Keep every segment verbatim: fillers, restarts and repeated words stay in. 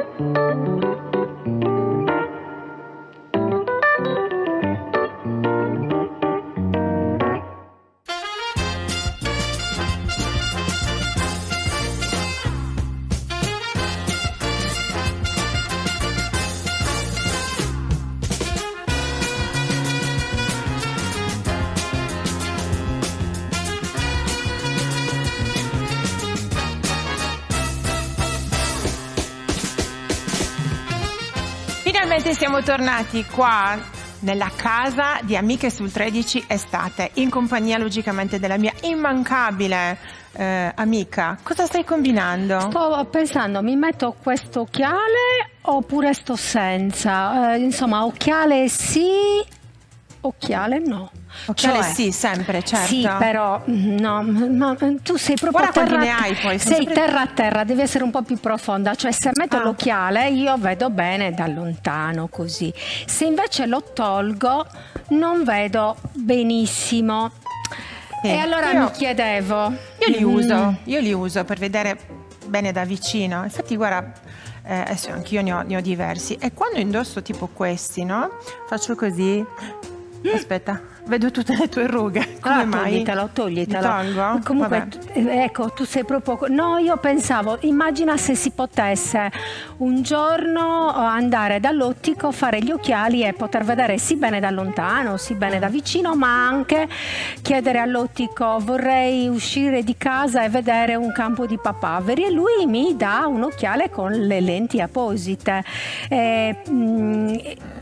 Finalmente siamo tornati qua nella casa di Amiche sul tredici Estate, in compagnia logicamente della mia immancabile eh, amica. Cosa stai combinando? Sto pensando, mi metto questo occhiale oppure sto senza? Eh, insomma, occhiale sì, occhiale no. Occhiale Cioè, sì, sempre, certo. Sì, però no, ma tu sei proprio Guarda terra, quanti ne hai poi. sei sempre... terra a terra, devi essere un po' più profonda. Cioè, se metto ah. l'occhiale io vedo bene da lontano così. Se invece lo tolgo non vedo benissimo. Sì. E allora io, mi chiedevo. Io li mm, uso, io li uso per vedere bene da vicino. Infatti, guarda, eh, adesso anch'io ne ho, ne ho diversi. E quando indosso tipo questi, no? Faccio così. Aspetta, vedo tutte le tue rughe. Come ah, mai? Toglitelo, toglitelo. Tolgo? Comunque, ecco, tu sei proprio... No, io pensavo, immagina se si potesse un giorno andare dall'ottico, fare gli occhiali e poter vedere sì bene da lontano, sì bene da vicino, ma anche chiedere all'ottico vorrei uscire di casa e vedere un campo di papaveri, e lui mi dà un occhiale con le lenti apposite. E, mm,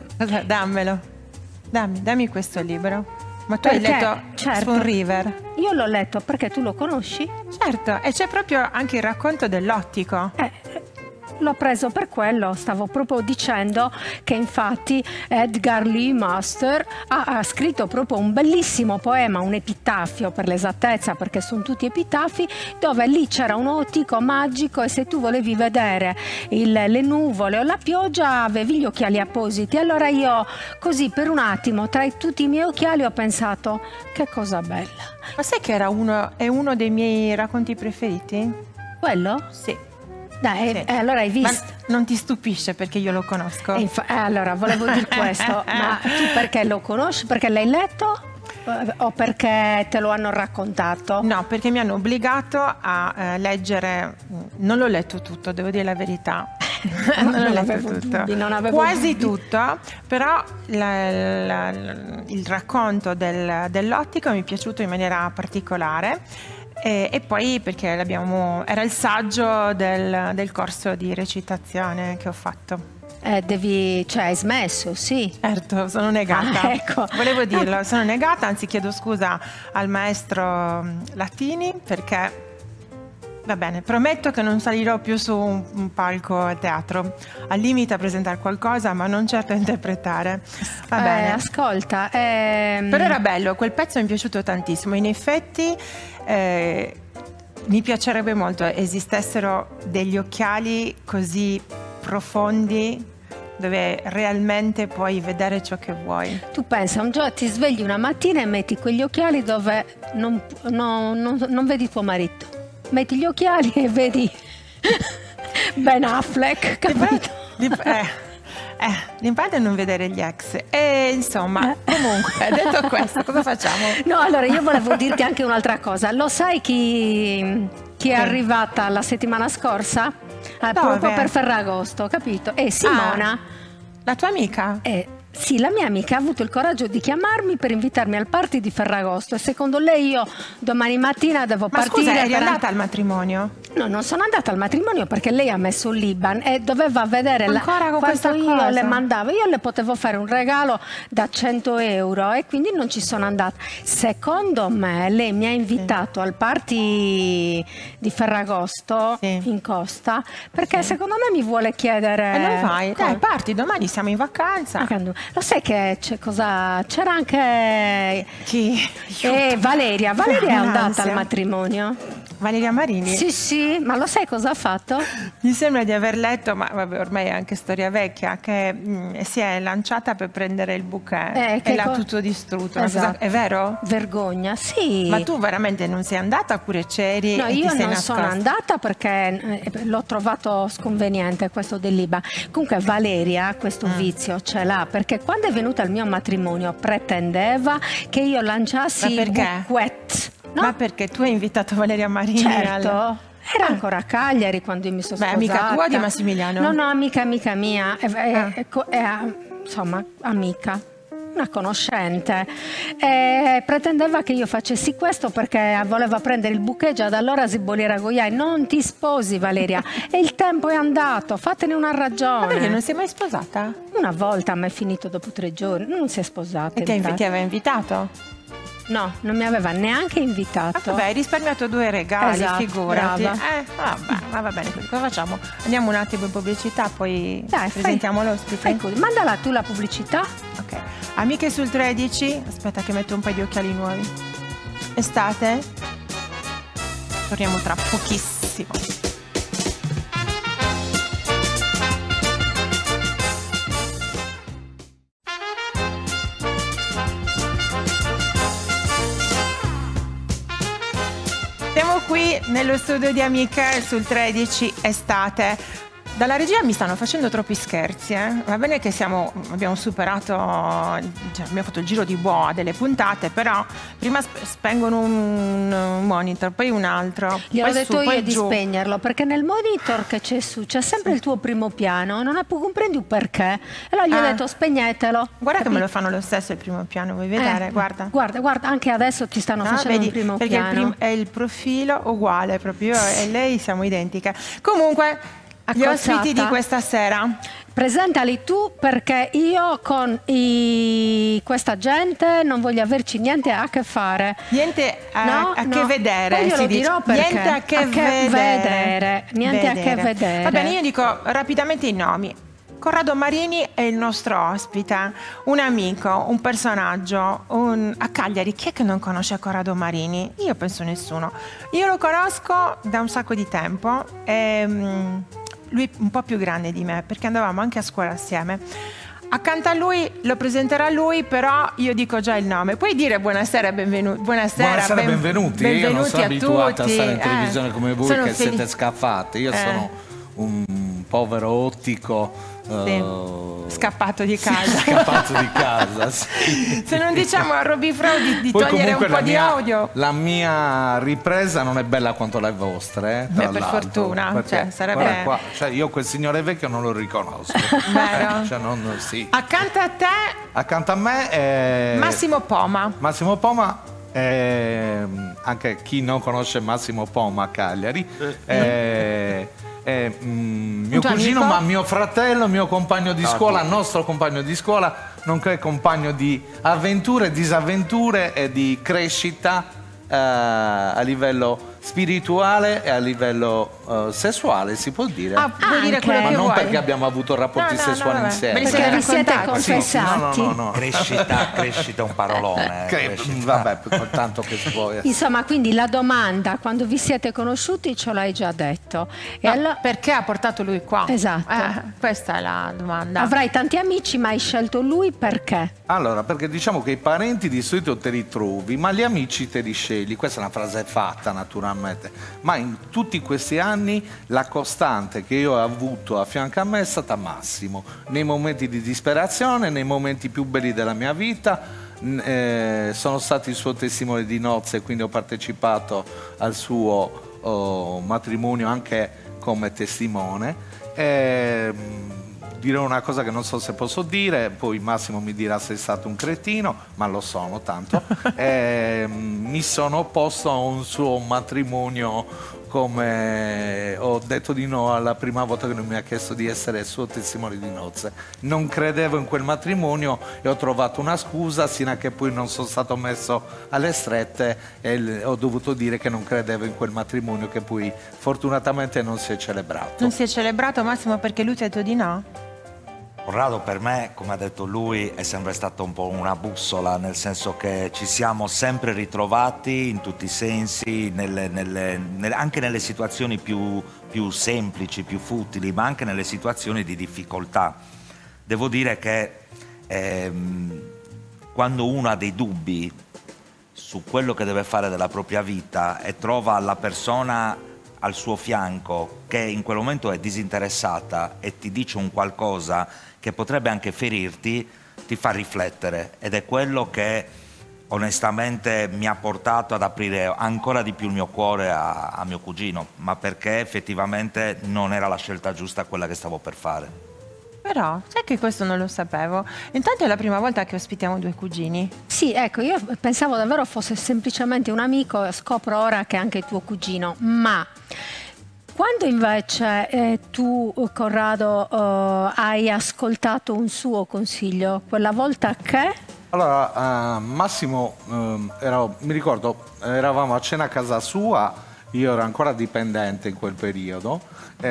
dammelo. Dammi, dammi questo libro. Ma tu perché? hai letto Certo. Spoon River? Io l'ho letto perché tu lo conosci? Certo, e c'è proprio anche il racconto dell'ottico. Eh, l'ho preso per quello, stavo proprio dicendo che infatti Edgar Lee Master ha, ha scritto proprio un bellissimo poema, un epitaffio per l'esattezza, perché sono tutti epitafi, dove lì c'era un ottico magico e se tu volevi vedere il, le nuvole o la pioggia avevi gli occhiali appositi. Allora io così per un attimo tra i, tutti i miei occhiali ho pensato che cosa bella. Ma sai che era uno, è uno dei miei racconti preferiti? Quello? Sì. Dai, sì. eh, allora hai visto? Ma non ti stupisce perché io lo conosco? Eh, eh, allora, volevo dire questo, ma tu perché lo conosci? Perché l'hai letto? O perché te lo hanno raccontato? No, perché mi hanno obbligato a eh, leggere, non l'ho letto tutto, devo dire la verità. non non l'ho letto avevo tutto. Dubbi, non avevo quasi dubbi. tutto, però la, la, la, il racconto del, dell'ottico mi è piaciuto in maniera particolare. E, e poi perché l'abbiamo, era il saggio del, del corso di recitazione che ho fatto. Eh, devi, cioè hai smesso, sì. Certo, sono negata. Ah, ecco. Volevo dirlo, sono negata, anzi chiedo scusa al maestro Latini perché, va bene, prometto che non salirò più su un, un palco a teatro, al limite a presentare qualcosa, ma non certo a interpretare. Va eh, bene. Ascolta, ehm... però era bello, quel pezzo mi è piaciuto tantissimo, in effetti eh, mi piacerebbe molto esistessero degli occhiali così profondi dove realmente puoi vedere ciò che vuoi. Tu pensa, un giorno ti svegli una mattina e metti quegli occhiali dove non, no, non, non vedi tuo marito. Metti gli occhiali e vedi Ben Affleck, capito? Eh. Eh, l'importante è non vedere gli ex. E insomma, comunque, detto questo, cosa facciamo? No, allora io volevo dirti anche un'altra cosa. Lo sai chi, chi è Sì. arrivata la settimana scorsa? Eh, proprio per Ferragosto, capito? È Simona. Ah, la tua amica? Eh, sì, la mia amica ha avuto il coraggio di chiamarmi per invitarmi al party di Ferragosto e secondo lei io domani mattina devo Ma partire. scusa, eri per... andata al matrimonio? No, non sono andata al matrimonio perché lei ha messo il l'Iban e doveva vedere ancora la... con quanto questa io cosa? le mandavo. Io le potevo fare un regalo da cento euro e quindi non ci sono andata. Secondo me lei mi ha invitato sì. al party di Ferragosto sì. in Costa perché sì. secondo me mi vuole chiedere. E non vai? Dai, parti, domani siamo in vacanza. Lo sai che c'è cosa? C'era anche chi? Eh, Valeria. Valeria è andata al matrimonio. Valeria Marini? Sì, sì, ma lo sai cosa ha fatto? Mi sembra di aver letto, ma vabbè, ormai è anche storia vecchia, che mh, si è lanciata per prendere il bouquet Eh, e l'ha co- tutto distrutto. Esatto. Cosa- È vero? Vergogna, sì. Ma tu veramente non sei andata oppure c'eri? No, e ti io sei non nascosta? sono andata perché eh, l'ho trovato sconveniente questo dell'I B A. Comunque Valeria questo Mm. vizio ce l'ha, perché quando è venuta al mio matrimonio pretendeva che io lanciassi Ma il perché? bouquet. No? Ma perché tu hai invitato Valeria Marini? Certo. al- Era Ah. ancora a Cagliari quando io mi sono Beh, sposata. amica tua o di Massimiliano? No, no, amica, amica mia. È, è- Ah. è co- è, insomma, amica. Una conoscente. E pretendeva che io facessi questo perché voleva prendere il bouquet. Già da allora Zibolli Ragoiai: non ti sposi, Valeria, e il tempo è andato, fatene una ragione. Ma perché non sei mai sposata? Una volta, ma è finito dopo tre giorni, non si è sposata. Perché in inv- ti pratica. aveva invitato? No, non mi aveva neanche invitato. Ah, vabbè, hai risparmiato due regali, Esatto, figurati. brava. Eh, vabbè, ma va bene, così cosa facciamo? Andiamo un attimo in pubblicità, poi Dai, fai- presentiamo l'ospite. Fai così. Mandala tu la pubblicità. Ok. Amiche sul tredici, aspetta che metto un paio di occhiali nuovi. Estate? Torniamo tra pochissimo. Siamo qui nello studio di Amiche sul tredici Estate. Dalla regia mi stanno facendo troppi scherzi, eh? Va bene che siamo, abbiamo superato, cioè abbiamo fatto il giro di boa delle puntate, però prima sp- spengono un, un monitor, poi un altro. Gliel'ho poi detto su, poi io di giù. spegnerlo, perché nel monitor che c'è su c'è sempre il tuo primo piano, non comprendi perché. E allora gli ho Ah. detto spegnetelo. Guarda che me Capito? lo fanno lo stesso il primo piano, vuoi vedere? Eh, guarda. Guarda, guarda, anche adesso ti stanno No, facendo vedi, un primo perché il, piano. prim- è il profilo uguale proprio, io e lei siamo identiche. Comunque, gli Accosciata. ospiti di questa sera. Presentali tu, perché io con i- questa gente non voglio averci niente a che fare. Niente a, No, a no. che vedere, Poi glielo si dice. dirò perché. Niente a che, A che vedere. vedere. Niente a che vedere. Va bene, io dico rapidamente i nomi. Corrado Marini è il nostro ospite, un amico, un personaggio. Un... A Cagliari, chi è che non conosce Corrado Marini? Io penso nessuno. Io lo conosco da un sacco di tempo. E, mm, lui è un po' più grande di me, perché andavamo anche a scuola assieme. Accanto a lui lo presenterà lui, però io dico già il nome. Puoi dire buonasera e benvenuti. Buonasera, Buonasera, ben- benvenuti. benvenuti Io non sono a abituata tutti. a stare in Eh, televisione come voi, sono che felice- siete scaffati. Io Eh. sono un povero ottico Sì. eh, Scappato di casa. scappato di casa. Sì. Se non diciamo a Roby Fro di, di Poi togliere un comunque po' la di mia, audio. la mia ripresa non è bella quanto le vostre, eh, Beh, tra per l'altro, fortuna, perché, cioè, sarebbe- guarda qua, cioè, io quel signore vecchio non lo riconosco. Vero? Eh, cioè, non- sì. Accanto a te Accanto a me è Massimo Poma. Massimo Poma, eh, anche chi non conosce Massimo Poma a Cagliari, eh, è mm, mio tuo cugino, amico? ma mio fratello, mio compagno di scuola, nostro compagno di scuola, nonché compagno di avventure, disavventure e di crescita eh, a livello spirituale e a livello eh, sessuale, si può dire. Ah, puoi dire Anche. quello Ma che non vuoi. perché abbiamo avuto rapporti No, no, no, sessuali vabbè. insieme. Me li Perché siete vi siete raccontati. confessati. No, no, no, no. Crescita, crescita è un parolone. eh, Cre- crescita. vabbè, tanto che si può. Insomma, quindi la domanda, quando vi siete conosciuti, ce l'hai già detto. E No, allora perché ha portato lui qua? Esatto. Eh, questa è la domanda. avrai tanti amici, ma hai scelto lui perché? Allora, perché diciamo che i parenti di solito te li trovi, ma gli amici te li scegli. Questa è una frase fatta, naturalmente. Ma in tutti questi anni la costante che io ho avuto a fianco a me è stata Massimo. Nei momenti di disperazione, nei momenti più belli della mia vita, n- eh, sono stato il suo testimone di nozze, quindi ho partecipato al suo oh, matrimonio anche come testimone. E, mh, dirò una cosa che non so se posso dire, poi Massimo mi dirà se è stato un cretino, ma lo sono tanto. Eh, mi sono opposto a un suo matrimonio, come ho detto di no alla prima volta che lui mi ha chiesto di essere suo testimone di nozze. Non credevo in quel matrimonio e ho trovato una scusa, sino a che poi non sono stato messo alle strette e l- ho dovuto dire che non credevo in quel matrimonio, che poi fortunatamente non si è celebrato. Non si è celebrato, Massimo, perché lui ti ha detto di no? Corrado per me, come ha detto lui, è sempre stata un po' una bussola, nel senso che ci siamo sempre ritrovati in tutti i sensi, nelle, nelle, nelle, anche nelle situazioni più, più semplici, più futili, ma anche nelle situazioni di difficoltà. Devo dire che ehm, quando uno ha dei dubbi su quello che deve fare della propria vita e trova la persona al suo fianco che in quel momento è disinteressata e ti dice un qualcosa che potrebbe anche ferirti, ti fa riflettere, ed è quello che onestamente mi ha portato ad aprire ancora di più il mio cuore a, a mio cugino, ma perché effettivamente non era la scelta giusta quella che stavo per fare. Però, sai che questo non lo sapevo. Intanto è la prima volta che ospitiamo due cugini. Sì, ecco, io pensavo davvero fosse semplicemente un amico e scopro ora che è anche tuo cugino. Ma quando invece eh, tu, Corrado, eh, hai ascoltato un suo consiglio, quella volta che... Allora, uh, Massimo, uh, ero, mi ricordo, eravamo a cena a casa sua, io ero ancora dipendente in quel periodo.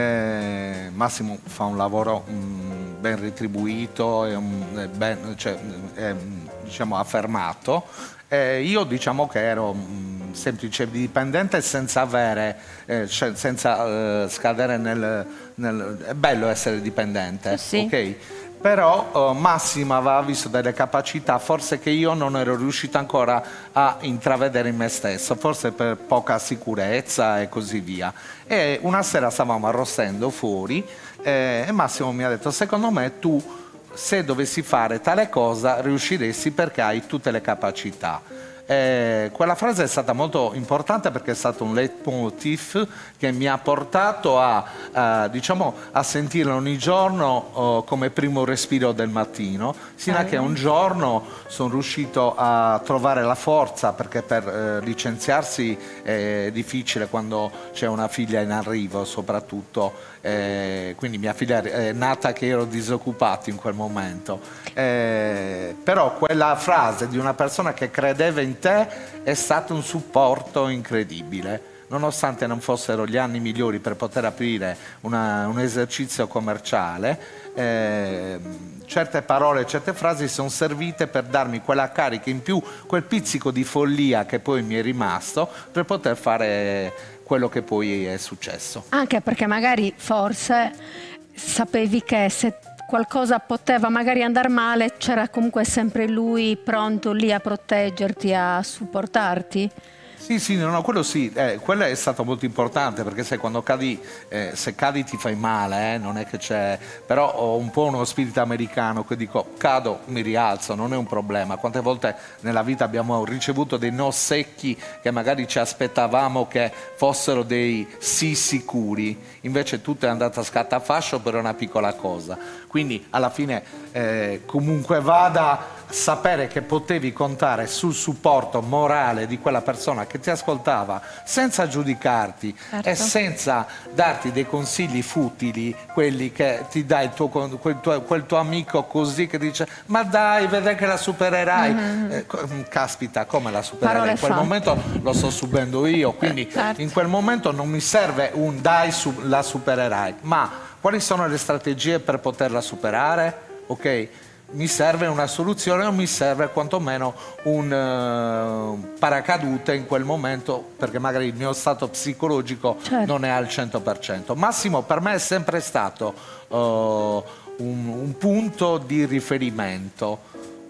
Eh, Massimo fa un lavoro mh, ben retribuito e um, ben, cioè, eh, diciamo affermato. Eh, io diciamo che ero mh, semplice dipendente senza avere, eh, cioè, senza eh, scadere nel, nel... È bello essere dipendente, sì. Ok? Però uh, Massimo aveva visto delle capacità forse che io non ero riuscito ancora a intravedere in me stesso, forse per poca sicurezza e così via. E una sera stavamo arrostendo fuori eh, e Massimo mi ha detto: secondo me tu, se dovessi fare tale cosa, riusciresti perché hai tutte le capacità. Eh, quella frase è stata molto importante perché è stato un leitmotiv che mi ha portato a, a, diciamo, a sentirlo ogni giorno oh, come primo respiro del mattino, sino a che un giorno sono riuscito a trovare la forza, perché per eh, licenziarsi è difficile quando c'è una figlia in arrivo soprattutto. Eh, quindi mia figlia è nata che ero disoccupato in quel momento, eh, però quella frase di una persona che credeva in te è stato un supporto incredibile, nonostante non fossero gli anni migliori per poter aprire una, un esercizio commerciale. Eh, certe parole, certe frasi sono servite per darmi quella carica in più, quel pizzico di follia che poi mi è rimasto per poter fare quello che poi è successo. Anche perché magari forse sapevi che se qualcosa poteva magari andare male c'era comunque sempre lui pronto lì a proteggerti, a supportarti. Sì, sì, no, no, quello sì, eh, quello è stato molto importante, perché sai, quando cadi, eh, se cadi ti fai male, eh, non è che c'è... Però ho un po' uno spirito americano che dico, cado, mi rialzo, non è un problema. Quante volte nella vita abbiamo ricevuto dei no secchi che magari ci aspettavamo che fossero dei sì sicuri, invece tutto è andato a scattafascio per una piccola cosa. Quindi alla fine eh, comunque vada, sapere che potevi contare sul supporto morale di quella persona che ti ascoltava senza giudicarti, certo, e senza darti dei consigli futili, quelli che ti dà il tuo, quel, tuo, quel tuo amico così che dice ma dai, vedrai che la supererai. Mm-hmm. eh, caspita, come la supererai? Parole in quel fa. momento lo sto subendo io, quindi certo, in quel momento non mi serve un dai, su, la supererai, ma quali sono le strategie per poterla superare? Ok? Mi serve una soluzione o mi serve quantomeno un uh, paracadute in quel momento, perché magari il mio stato psicologico certo, non è al cento per cento. Massimo per me è sempre stato uh, un, un punto di riferimento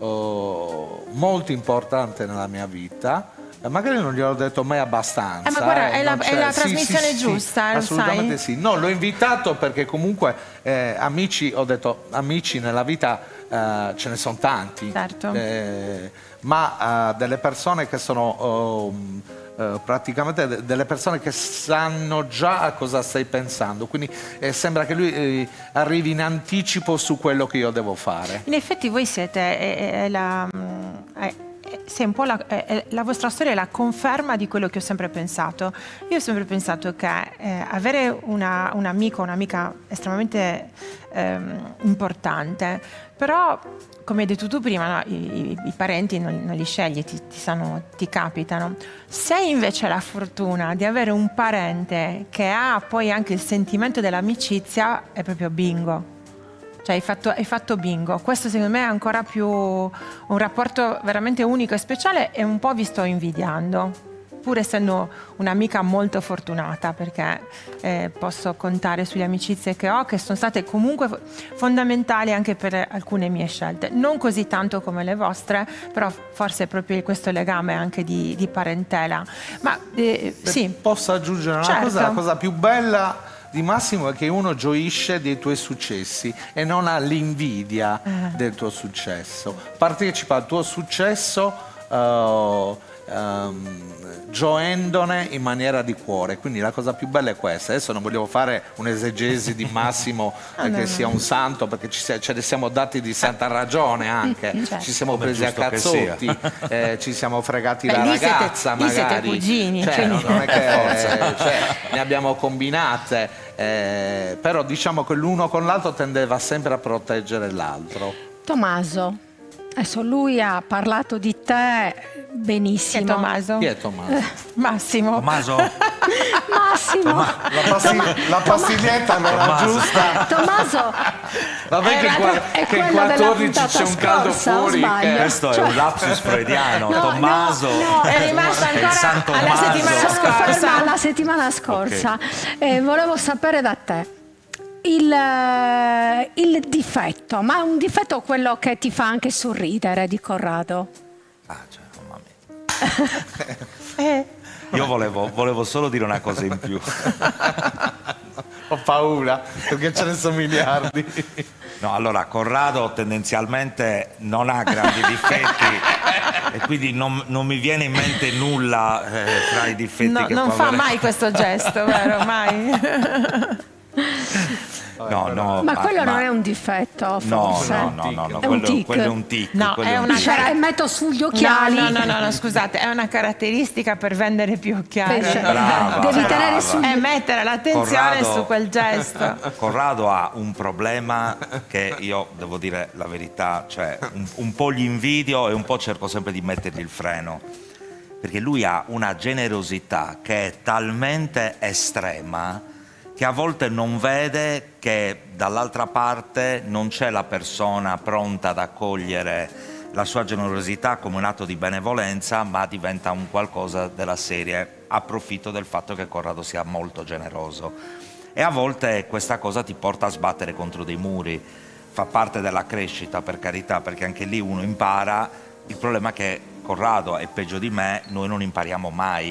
uh, molto importante nella mia vita. Magari non gliel'ho detto mai abbastanza. Eh, ma guarda, eh, è, la, è la sì, trasmissione sì, giusta, sì, lo assolutamente sai? Sì. No, l'ho invitato perché comunque eh, amici, ho detto, amici nella vita eh, ce ne sono tanti. Certo. Eh, ma eh, delle persone che sono oh, eh, praticamente de delle persone che sanno già a cosa stai pensando. Quindi eh, sembra che lui eh, arrivi in anticipo su quello che io devo fare. In effetti voi siete è, è la... È... Sì, un po' la, eh, la vostra storia è la conferma di quello che ho sempre pensato. Io ho sempre pensato che eh, avere una, un amico, un'amica estremamente ehm, importante, però come hai detto tu prima, no, i, i, i parenti non, non li scegli, ti, ti, sanno, ti capitano. Se invece hai la fortuna di avere un parente che ha poi anche il sentimento dell'amicizia, è proprio bingo. Cioè hai fatto, hai fatto bingo. Questo secondo me è ancora più un rapporto veramente unico e speciale, e un po' vi sto invidiando, pur essendo un'amica molto fortunata, perché eh, posso contare sulle amicizie che ho, che sono state comunque fondamentali anche per alcune mie scelte. Non così tanto come le vostre, però forse è proprio questo legame anche di, di parentela. Ma eh, sì. Posso aggiungere una certo. cosa? La cosa più bella di Massimo è che uno gioisce dei tuoi successi e non ha l'invidia eh. del tuo successo. Partecipa al tuo successo uh, um, gioendone in maniera di cuore. Quindi la cosa più bella è questa. Adesso non vogliamo fare un'esegesi di Massimo perché no, no, sia un santo, perché ci sia, ce ne siamo dati di santa ragione anche. Certo. Ci siamo Come presi a cazzotti, eh, ci siamo fregati Beh, la ragazza siete, magari. Siete cugini. Cioè, quindi... non è che eh, cioè, ne abbiamo combinate, eh, però diciamo che l'uno con l'altro tendeva sempre a proteggere l'altro. Tommaso, adesso lui ha parlato di te benissimo. Chi è Tommaso? Chi è Tommaso? Eh, Massimo. Tommaso? Massimo. Toma la, passi la pastiglietta non era giusta. Tommaso. Vabbè che, qua, che in quattordici c'è un caldo fuori. Che... Questo cioè... è un lapsus freudiano. No, Tommaso. No, no. È rimasto ancora alla settimana scorsa. Alla settimana scorsa. Okay. Eh, volevo sapere da te. Il, il difetto, ma un difetto quello che ti fa anche sorridere di Corrado. Ah, cioè, mamma mia. eh. Io volevo, volevo solo dire una cosa in più. Ho paura, perché ce ne sono miliardi. No, allora, Corrado tendenzialmente non ha grandi difetti e quindi non, non mi viene in mente nulla eh, tra i difetti no, che non può fa avere. mai questo gesto, vero? Mai. No, no, ma, ma quello ma, non è un difetto, no, forse? No, no, no, no, è quello, un quello è un tic. No, è una cioè, metto sugli occhiali. No, no, no, no, scusate, è una caratteristica per vendere più occhiali. Cioè, brava, devi brava. tenere su. E mettere l'attenzione Corrado, su quel gesto. Corrado ha un problema che io devo dire la verità, cioè un, un po' gli invidio e un po' cerco sempre di mettergli il freno. Perché lui ha una generosità che è talmente estrema che a volte non vede che dall'altra parte non c'è la persona pronta ad accogliere la sua generosità come un atto di benevolenza, ma diventa un qualcosa della serie approfitto del fatto che Corrado sia molto generoso. E a volte questa cosa ti porta a sbattere contro dei muri, fa parte della crescita, per carità, perché anche lì uno impara. Il problema è che Corrado è peggio di me, noi non impariamo mai.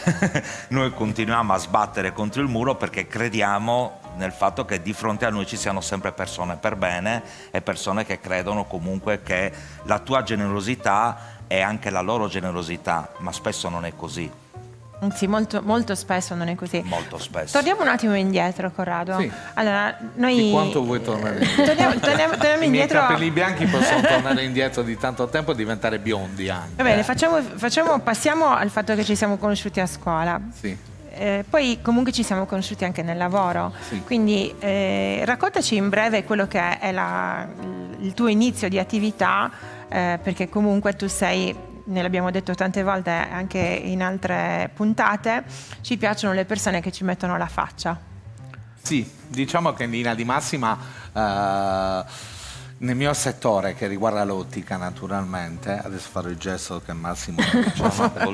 Noi continuiamo a sbattere contro il muro perché crediamo nel fatto che di fronte a noi ci siano sempre persone per bene e persone che credono comunque che la tua generosità è anche la loro generosità, ma spesso non è così. Sì, molto, molto spesso non è così. Molto spesso. Torniamo un attimo indietro, Corrado. Sì. Allora, noi... Di quanto vuoi tornare indietro? Torniamo, torniamo, torniamo I indietro. miei capelli bianchi possono tornare indietro di tanto tempo e diventare biondi anche. Va bene, facciamo, facciamo, passiamo al fatto che ci siamo conosciuti a scuola. Sì. Eh, poi comunque ci siamo conosciuti anche nel lavoro. Sì. Quindi eh, raccontaci in breve quello che è la, il tuo inizio di attività, eh, perché comunque tu sei... ne l'abbiamo detto tante volte anche in altre puntate, ci piacciono le persone che ci mettono la faccia. Sì, diciamo che in linea di massima eh, nel mio settore che riguarda l'ottica naturalmente, adesso farò il gesto che Massimo diciamo,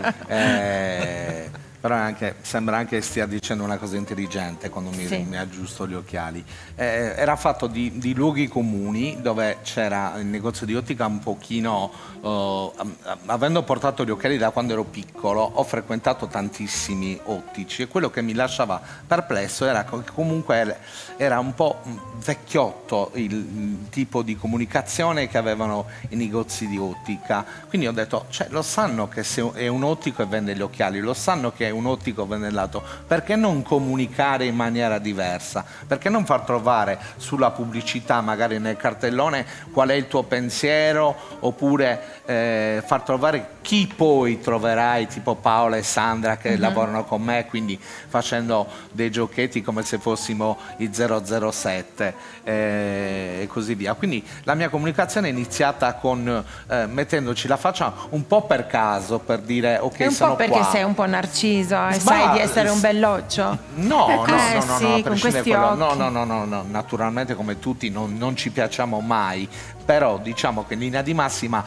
eh, però anche, sembra anche che stia dicendo una cosa intelligente quando mi, sì. mi aggiusto gli occhiali. Eh, era fatto di, di luoghi comuni dove c'era il negozio di ottica un pochino, eh, avendo portato gli occhiali da quando ero piccolo, ho frequentato tantissimi ottici e quello che mi lasciava perplesso era che comunque era un po' vecchiotto il, il tipo di comunicazione che avevano i negozi di ottica. Quindi ho detto, cioè, lo sanno che se è un ottico e vende gli occhiali, lo sanno che è un ottico venellato, perché non comunicare in maniera diversa? Perché non far trovare sulla pubblicità, magari nel cartellone, qual è il tuo pensiero, oppure eh, far trovare chi poi troverai, tipo Paola e Sandra che mm-hmm. lavorano con me, quindi facendo dei giochetti come se fossimo i zero zero sette eh, e così via. Quindi la mia comunicazione è iniziata con eh, mettendoci la faccia un po' per caso, per dire ok, e un sono po' perché qua. sei un po' narciso. sorriso e sai di essere un belloccio. No, no, no, Eh, no, no, sì, a con prescindere questi quello- no, occhi. no, no, no, no, naturalmente come tutti non, non ci piacciamo mai, però diciamo che in linea di massima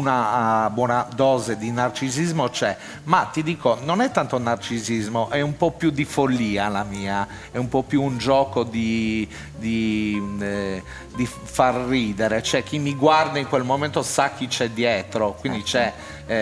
una uh, buona dose di narcisismo c'è, ma ti dico, non è tanto narcisismo, è un po' più di follia la mia, è un po' più un gioco di, di, eh, di far ridere, cioè chi mi guarda in quel momento sa chi c'è dietro, quindi c'è...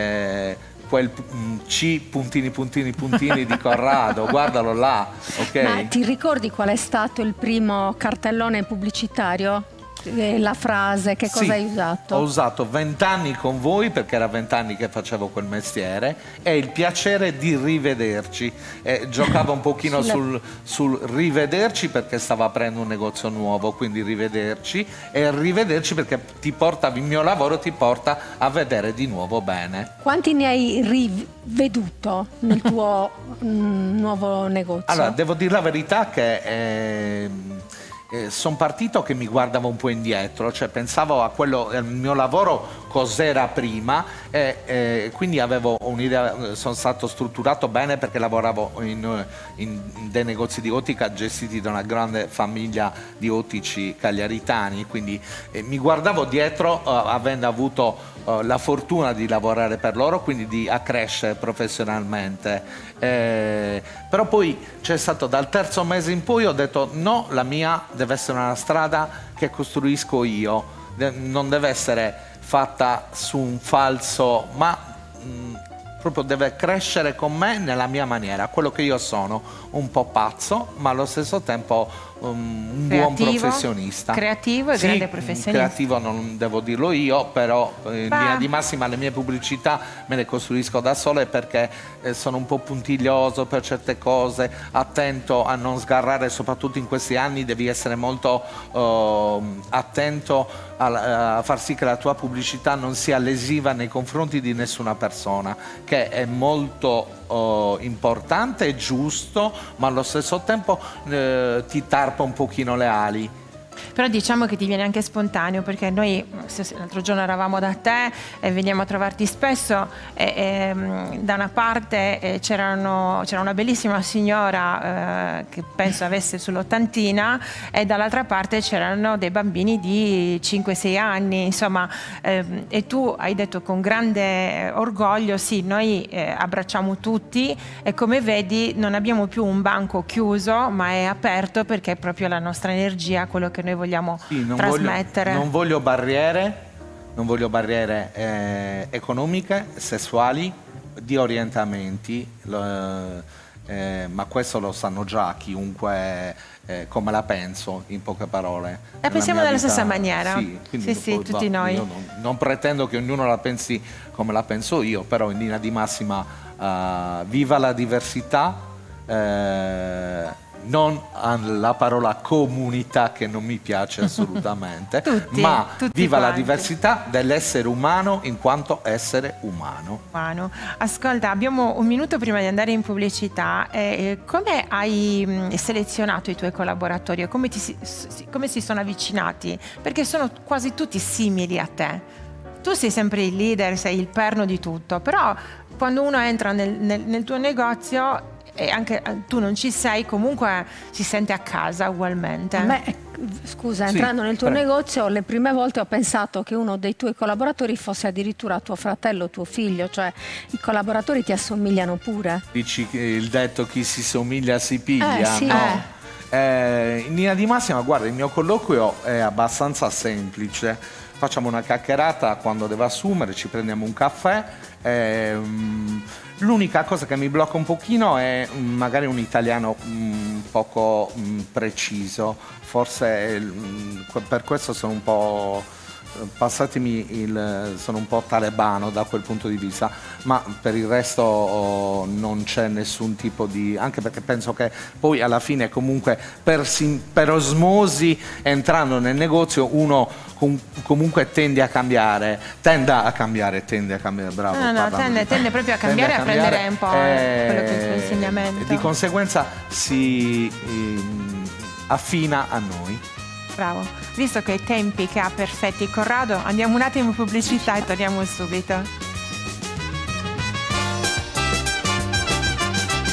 Eh, quel mm, C puntini puntini puntini di Corrado, guardalo là, ok? Ma ti ricordi qual è stato il primo cartellone pubblicitario? Eh, La frase, che cosa Sì, hai usato? Ho usato vent'anni con voi perché era vent'anni che facevo quel mestiere e il piacere di rivederci. Eh, giocavo un pochino Sulle- sul, sul rivederci perché stavo aprendo un negozio nuovo, quindi rivederci, e rivederci perché ti porta, il mio lavoro ti porta a vedere di nuovo bene. Quanti ne hai riveduto nel tuo mm, nuovo negozio? Allora, devo dire la verità che ehm, eh, sono partito che mi guardavo un po' indietro, cioè pensavo a quello, al mio lavoro cos'era prima e eh, quindi avevo un'idea, sono stato strutturato bene perché lavoravo in, in dei negozi di ottica gestiti da una grande famiglia di ottici cagliaritani, quindi eh, mi guardavo dietro eh, avendo avuto eh, la fortuna di lavorare per loro, quindi di accrescere professionalmente. Eh, però poi c'è stato dal terzo mese in poi ho detto no, la mia deve essere una strada che costruisco io, de- non deve essere fatta su un falso, ma mh, proprio deve crescere con me nella mia maniera, quello che io sono, un po' pazzo ma allo stesso tempo um, un buon Creativo, professionista. creativo e Sì, grande professionista. creativo non devo dirlo io, però eh, in Bah. linea di massima le mie pubblicità me le costruisco da sole perché eh, sono un po' puntiglioso per certe cose, attento a non sgarrare, soprattutto in questi anni devi essere molto eh, attento a, a far sì che la tua pubblicità non sia lesiva nei confronti di nessuna persona, che è molto eh, importante e giusto, ma allo stesso tempo eh, ti tarpa un pochino le ali. Però diciamo che ti viene anche spontaneo, perché noi l'altro giorno eravamo da te e veniamo a trovarti spesso e, e, da una parte eh, c'era una bellissima signora eh, che penso avesse sull'ottantina e dall'altra parte c'erano dei bambini di cinque sei anni, insomma, eh, e tu hai detto con grande orgoglio sì, noi eh, abbracciamo tutti e come vedi non abbiamo più un banco chiuso ma è aperto perché è proprio la nostra energia, quello che noi vogliamo Sì, non trasmettere. Voglio, non voglio barriere, non voglio barriere eh, economiche, sessuali, di orientamenti, lo, eh, ma questo lo sanno già chiunque eh, come la penso, in poche parole. La pensiamo mia nella vita- stessa maniera? Sì, quindi Sì, sì, poi, tutti bah, noi. io non, non pretendo che ognuno la pensi come la penso io, però in linea di massima eh, viva la diversità. Eh, non la parola comunità che non mi piace assolutamente, Tutti, ma tutti viva la quanti. diversità dell'essere umano in quanto essere umano. Manu. Ascolta, abbiamo un minuto prima di andare in pubblicità. Eh, come hai mh, selezionato i tuoi collaboratori? E Come, ti si, si- come si sono avvicinati? Perché sono quasi tutti simili a te. Tu sei sempre il leader, sei il perno di tutto, però quando uno entra nel, nel- nel tuo negozio e anche eh, tu non ci sei, comunque si sente a casa ugualmente. A me, eh, scusa, Sì, entrando nel tuo prego. negozio, le prime volte ho pensato che uno dei tuoi collaboratori fosse addirittura tuo fratello o tuo figlio, cioè i collaboratori ti assomigliano pure. Dici che il detto chi si somiglia si piglia? Eh, sì. No. Eh, in linea di massima, guarda, il mio colloquio è abbastanza semplice. Facciamo una chiacchierata quando deve assumere, ci prendiamo un caffè. ehm, L'unica cosa che mi blocca un pochino è mm, magari un italiano mm, poco mm, preciso. Forse mm, per questo sono un po'... passatemi il, sono un po' talebano da quel punto di vista, ma per il resto oh, non c'è nessun tipo di, anche perché penso che poi alla fine comunque per, sim- per osmosi entrando nel negozio uno com- comunque tende a cambiare, tende a cambiare, tende a cambiare, bravo. No, no, no, parlami. tende- tende proprio a cambiare e a prendere un po' quello che è il tuo insegnamento. Di conseguenza si ehm, affina a noi. Bravo. Visto che i tempi che ha perfetti Corrado, andiamo un attimo in pubblicità e torniamo subito.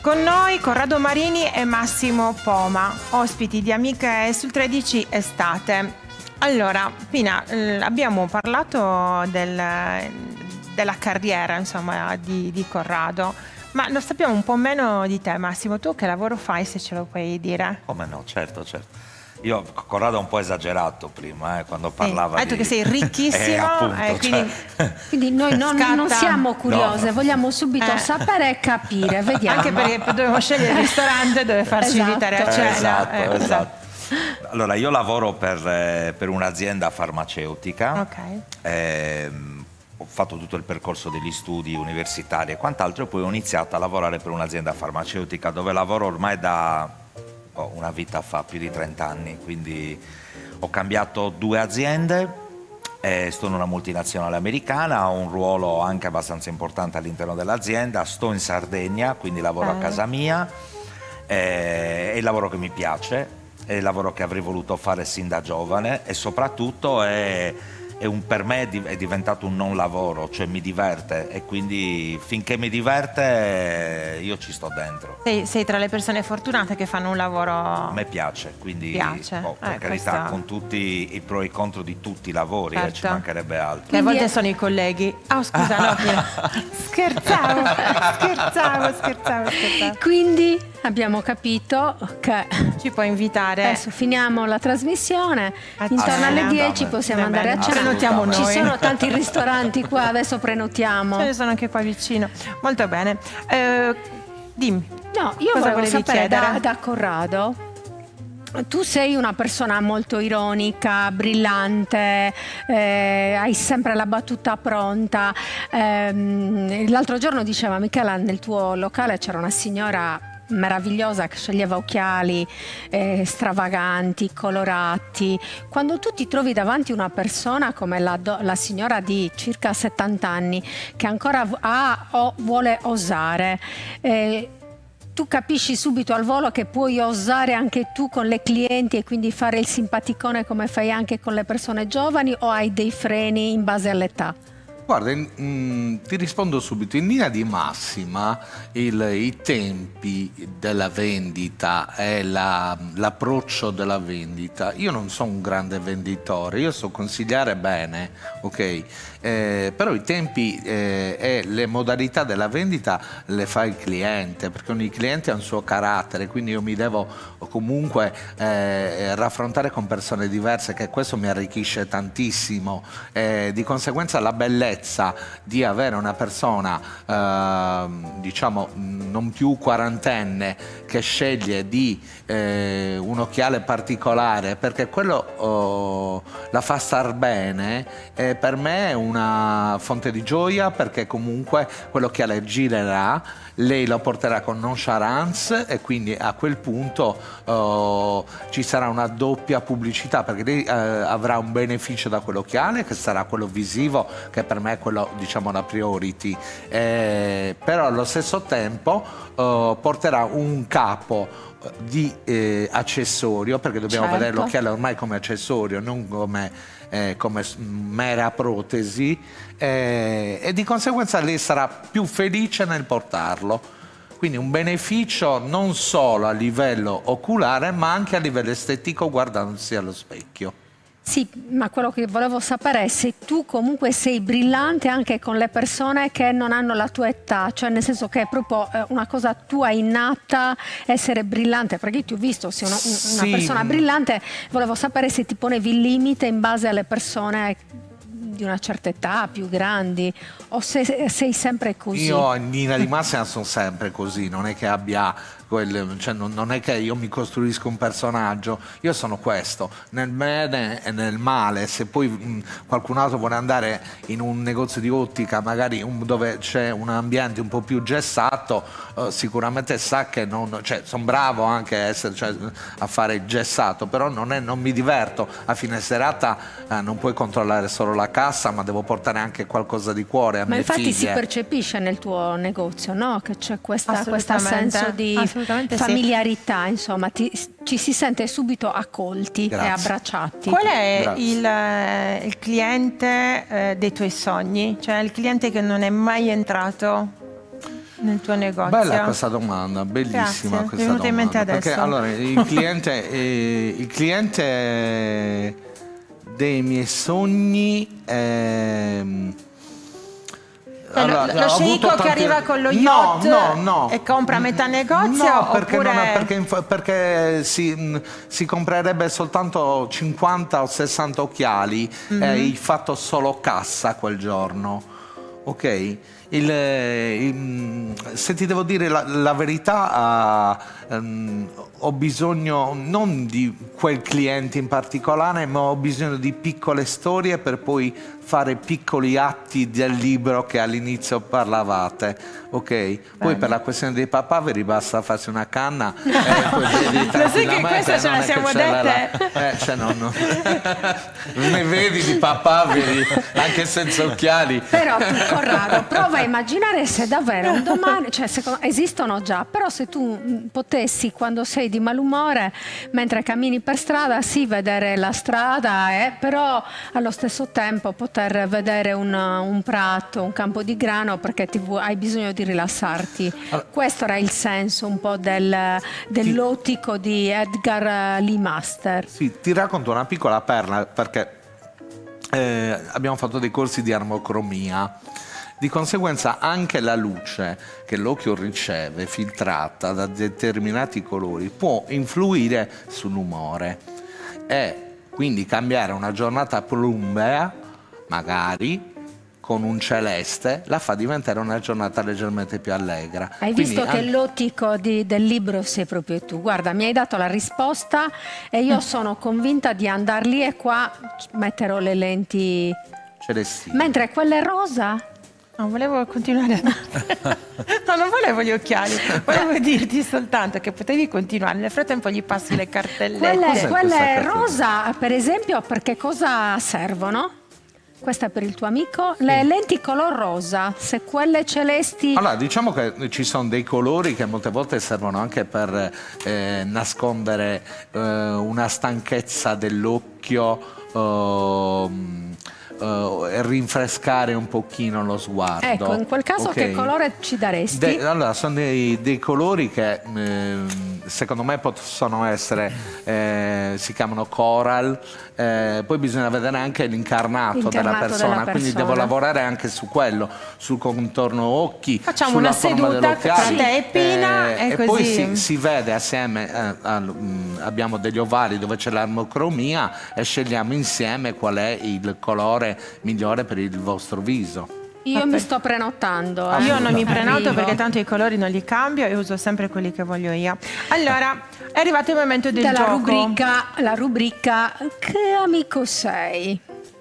Con noi Corrado Marini e Massimo Poma, ospiti di Amiche sul tredici Estate. Allora, Pina, eh, abbiamo parlato del, della carriera, insomma, di, di Corrado, ma lo sappiamo un po' meno di te, Massimo. Tu che lavoro fai, se ce lo puoi dire? Come no, certo, certo. Io, Corrado, un po' esagerato prima, eh, quando parlava sì, hai detto di... che sei ricchissimo, eh, appunto, eh, quindi... Cioè... quindi noi non, non siamo curiose, no. vogliamo subito eh. sapere e capire, vediamo. Anche perché dobbiamo scegliere il ristorante dove farci esatto. invitare a cena. Esatto, eh, esatto. Allora, io lavoro per, eh, per un'azienda farmaceutica. Ok. Eh, ho fatto tutto il percorso degli studi universitari e quant'altro, e poi ho iniziato a lavorare per un'azienda farmaceutica dove lavoro ormai da... Oh, una vita fa, più di trenta anni, quindi ho cambiato due aziende, eh, sto in una multinazionale americana, ho un ruolo anche abbastanza importante all'interno dell'azienda, sto in Sardegna, quindi lavoro eh. a casa mia, eh, è il lavoro che mi piace, è il lavoro che avrei voluto fare sin da giovane e soprattutto è... È un, per me è diventato un non lavoro, cioè mi diverte, e quindi finché mi diverte io ci sto dentro. Sei, sei tra le persone fortunate che fanno un lavoro... A me piace, quindi piace. Oh, per eh, carità, questa... con tutti i pro e i contro di tutti i lavori, certo. eh, ci mancherebbe altro. Che a volte sono i colleghi. Oh scusa, no, scherzavo, scherzavo, scherzavo, scherzavo. Quindi abbiamo capito che ci puoi invitare. Adesso finiamo la trasmissione, a intorno cena. alle dieci possiamo Bene, andare a cena. Prenotiamo noi. Ci sono tanti ristoranti qua, adesso prenotiamo. Ce ne sono anche qua vicino. Molto bene. Eh, dimmi. No, io cosa volevo sapere da, chiedere? da Corrado. Tu sei una persona molto ironica, brillante, eh, hai sempre la battuta pronta. Eh, l'altro giorno diceva Michela, nel tuo locale c'era una signora meravigliosa che sceglieva occhiali eh, stravaganti, colorati. Quando tu ti trovi davanti una persona come la, la signora di circa settanta anni che ancora ha o vuole osare, eh, tu capisci subito al volo che puoi osare anche tu con le clienti e quindi fare il simpaticone come fai anche con le persone giovani, o hai dei freni in base all'età? Guarda, mh, ti rispondo subito. In linea di massima il, i tempi della vendita e la, l'approccio della vendita, io non sono un grande venditore, io so consigliare bene, ok? Eh, però i tempi eh, e le modalità della vendita le fa il cliente, perché ogni cliente ha un suo carattere, quindi io mi devo comunque eh, raffrontare con persone diverse, che questo mi arricchisce tantissimo. Eh, di conseguenza la bellezza di avere una persona eh, diciamo non più quarantenne che sceglie di eh, un occhiale particolare perché quello oh, la fa star bene, eh, per me è una fonte di gioia, perché comunque quell'occhiale girerà, lei lo porterà con nonchalance e quindi a quel punto oh, ci sarà una doppia pubblicità, perché lei eh, avrà un beneficio da quell'occhiale che sarà quello visivo, che per me è quello, diciamo, la priority, eh, però allo stesso tempo eh, porterà un capo di eh, accessorio, perché dobbiamo certo. vedere l'occhiale ormai come accessorio, non come, eh, come mera protesi, eh, e di conseguenza lei sarà più felice nel portarlo. Quindi un beneficio non solo a livello oculare ma anche a livello estetico guardandosi allo specchio. Sì, ma quello che volevo sapere è se tu comunque sei brillante anche con le persone che non hanno la tua età, cioè nel senso che è proprio una cosa tua innata essere brillante, perché io ti ho visto, sei una, una sì. persona brillante, volevo sapere se ti ponevi il limite in base alle persone di una certa età, più grandi, o se sei sempre così. Io in linea di massima sono sempre così, non è che abbia quel, cioè non, non è che io mi costruisco un personaggio, io sono questo, nel bene e nel male. Se poi mh, qualcun altro vuole andare in un negozio di ottica, magari un, dove c'è un ambiente un po' più gessato, eh, sicuramente sa che non, cioè sono bravo anche a, essere, cioè, a fare il gessato, però non, è, non mi diverto. A fine serata eh, non puoi controllare solo la cassa, ma devo portare anche qualcosa di cuore a ma mie infatti figlie. Si percepisce nel tuo negozio, no? Che c'è questo senso di familiarità, sì. Insomma, ti, ci si sente subito accolti. Grazie. E abbracciati. Qual è il, il cliente eh, dei tuoi sogni? Cioè il cliente che non è mai entrato nel tuo negozio? Bella questa domanda, bellissima. Grazie, questa mi è venuta in mente domanda. adesso. Perché allora il cliente, eh, il cliente dei miei sogni ehm, allora, lo, lo sceicco tanti... che arriva con lo yacht no, no, no. e compra a metà negozio? No, perché, oppure... non è, perché, perché si, si comprerebbe soltanto cinquanta o sessanta occhiali mm-hmm. e hai fatto solo cassa quel giorno. Ok? Il, il, se ti devo dire la, la verità, uh, um, ho bisogno non di quel cliente in particolare, ma ho bisogno di piccole storie per poi fare piccoli atti del libro che all'inizio parlavate, ok? Bene. Poi per la questione dei papaveri basta farsi una canna e poi vedi lo sai che questa ce la siamo dette? La, eh, cioè no, no. Ne vedi di papaveri anche senza occhiali. Però tu, Corrado, prova a immaginare se davvero un domani, cioè secondo, esistono già, però se tu potessi quando sei di malumore, mentre cammini per strada, sì, vedere la strada, eh, però allo stesso tempo poter vedere un, un prato, un campo di grano perché ti, hai bisogno di rilassarti. Allora, questo era il senso un po' del, dell'ottico di Edgar Lee Master. Sì, ti racconto una piccola perla perché eh, abbiamo fatto dei corsi di armocromia. Di conseguenza anche la luce che l'occhio riceve filtrata da determinati colori può influire sull'umore e quindi cambiare una giornata plumbea magari con un celeste la fa diventare una giornata leggermente più allegra. Hai Quindi visto che anche... l'ottico di, del libro sei proprio tu. Guarda, mi hai dato la risposta e io sono convinta di andare lì e qua metterò le lenti celestine. Mentre quelle rosa... No, volevo continuare a... no, non volevo gli occhiali, volevo dirti soltanto che potevi continuare. Nel frattempo gli passi le cartellette. Quelle, quelle rosa, per esempio, per che cosa servono? Questa è per il tuo amico. Sì. Le lenti color rosa, se quelle celesti... Allora, diciamo che ci sono dei colori che molte volte servono anche per eh, nascondere eh, una stanchezza dell'occhio eh, Uh, rinfrescare un pochino lo sguardo. Ecco, in quel caso okay. Che colore ci daresti? De allora, sono dei, dei colori che eh, secondo me possono essere, eh, si chiamano coral, eh, poi bisogna vedere anche l'incarnato della persona, della persona, quindi devo lavorare anche su quello, sul contorno occhi, facciamo sulla una forma seduta tra te e Pina eh, e, e così. poi si, si vede assieme, eh, al, mh, abbiamo degli ovali dove c'è l'armocromia e scegliamo insieme qual è il colore migliore per il vostro viso. Io Vabbè. mi sto prenotando. Eh. Io non mi prenoto Arrivo. perché tanto i colori non li cambio e uso sempre quelli che voglio io. Allora, è arrivato il momento del Della gioco. Rubrica, la rubrica Che amico sei?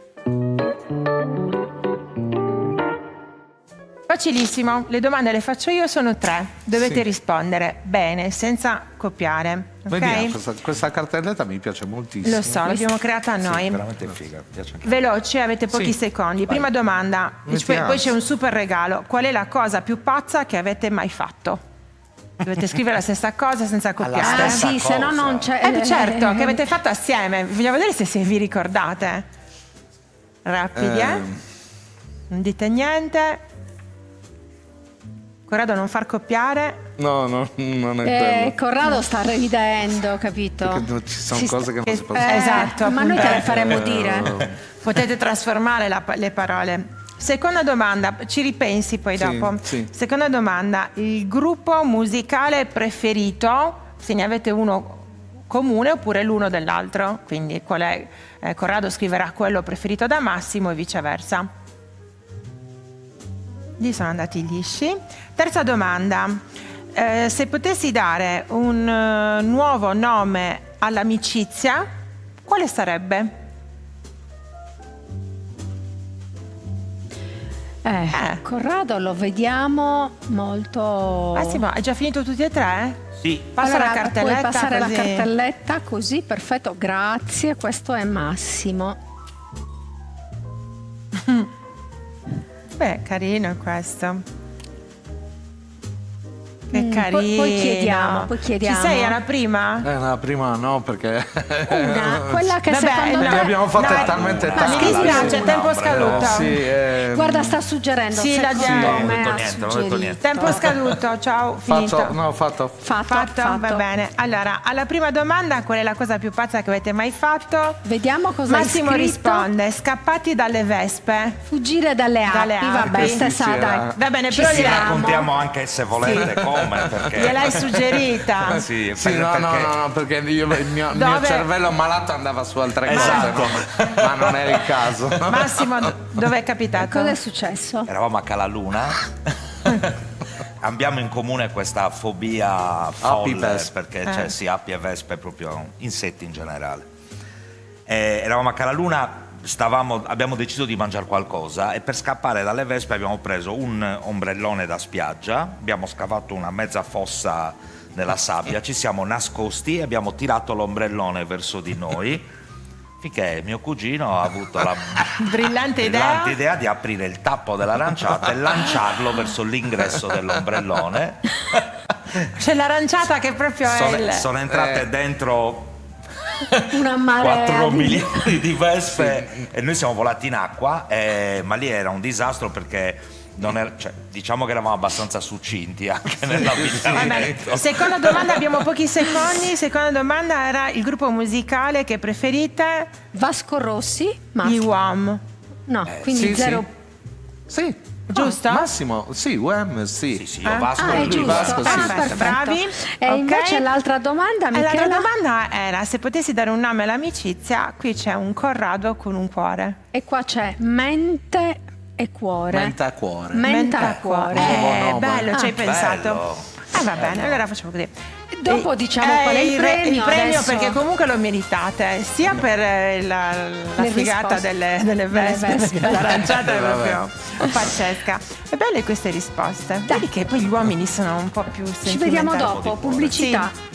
Facilissimo, le domande le faccio io, sono tre. Dovete sì. rispondere bene, senza copiare. Okay? Vediamo, questa, questa cartelletta mi piace moltissimo. Lo so, l'abbiamo creata noi. Sì, veramente figa, mi piace anche. Veloci, avete pochi sì. secondi. Prima Vai. domanda, poi, poi c'è un super regalo. Qual è la cosa più pazza che avete mai fatto? Dovete scrivere la stessa cosa senza copiare. Ah sì, se no non c'è... Eh, certo, che avete fatto assieme. Vogliamo vedere se, se vi ricordate. Rapidi, eh? eh? Non dite niente. Corrado, non far copiare. No, no, non è eh, bello. Corrado sta ridendo, capito? Perché ci sono si cose che non si possono eh, Esatto, ma noi te le faremo eh, dire. No. Potete trasformare la, le parole. Seconda domanda, ci ripensi poi sì, dopo. Sì. Seconda domanda, il gruppo musicale preferito, se ne avete uno comune oppure l'uno dell'altro. Quindi qual è? Eh, Corrado scriverà quello preferito da Massimo e viceversa. Gli sono andati lisci. Terza domanda, eh, se potessi dare un uh, nuovo nome all'amicizia, quale sarebbe? Eh, eh. Corrado lo vediamo molto... Massimo, hai già finito tutti e tre? Sì. Passa allora, la cartelletta. Puoi passare così. la cartelletta così, perfetto, grazie, questo è Massimo. Beh, carino questo. Che Mm, carino. poi, poi chiediamo, poi chiediamo. Ci sei alla prima? Eh, la prima no, perché... Una, quella che Vabbè, secondo no, me... ne abbiamo fatte no, talmente no, tante. mi dispiace, Una, tempo ombre, scaduto. Sì, ehm, Guarda, sta suggerendo, Sì, secondo l'abbiamo- Non ho me detto ha niente, non ho detto suggerito. niente. Tempo scaduto, ciao, finito. fatto, no, fatto. Fatto, Fatto? fatto. Va bene. Allora, alla prima domanda, qual è la cosa più pazza che avete mai fatto? Vediamo cosa Massimo hai scritto. risponde, scappati dalle vespe. Fuggire dalle api, Dalle api. vabbè, Sì, stessa, sì, dai. eh. Va bene, Ci però Ci gliela- siamo. raccontiamo anche se volete come, perché... gliel'hai suggerita. Sì, Sì, per- no, no, perché- no, no, perché io, il, mio, il mio Dove? cervello malato andava su altre Esatto. cose, no? Ma non era il caso. Massimo, do- dove è capitato? Cosa è successo? Eravamo a Calaluna. Abbiamo in comune questa fobia folle, vespe. perché Eh. cioè, sì, api e vespe, proprio insetti in generale. E eravamo a Calaluna, stavamo, abbiamo deciso di mangiare qualcosa e per scappare dalle vespe abbiamo preso un ombrellone da spiaggia, abbiamo scavato una mezza fossa nella sabbia, ci siamo nascosti e abbiamo tirato l'ombrellone verso di noi. Finché mio cugino ha avuto la Brillante idea. brillante idea di aprire il tappo dell'aranciata e lanciarlo verso l'ingresso dell'ombrellone. C'è l'aranciata che proprio Sono, è il... sono entrate dentro Una marea quattro di... milioni di vespe e noi siamo volati in acqua, eh, ma lì era un disastro perché non era, cioè, diciamo che eravamo abbastanza succinti anche nell'abbigliamento. Seconda domanda, abbiamo pochi secondi. Seconda domanda era il gruppo musicale che preferite? Vasco Rossi, ma Gli U A M. no, Eh, quindi sì, zero. Sì. Sì. Giusto? Massimo, sì, U M, sì. Sì, sì, io Vasco Ah, è lui giusto. Vasco, sì. Ah, Perfetto, perfetto. bravi. E Ok. invece l'altra domanda, E l'altra Michela? domanda era se potessi dare un nome all'amicizia. Qui c'è un Corrado con un cuore. E qua c'è mente e cuore. Mente a cuore. Mente a Mente a cuore. Buon Eh, nome. bello, ci hai Ah, pensato. bello. Eh, va bene, allora facciamo così. Dopo E- diciamo qual è il re- premio, Il premio adesso. perché comunque lo meritate, sia per eh, la, la Le figata risposte. delle, delle vespe, Delle vespe. perché l'aranciata è Eh, vabbè. proprio pazzesca. E belle queste risposte. Vedi che poi gli uomini sono un po' più Ci vediamo sentimentali. dopo, pubblicità. Sì.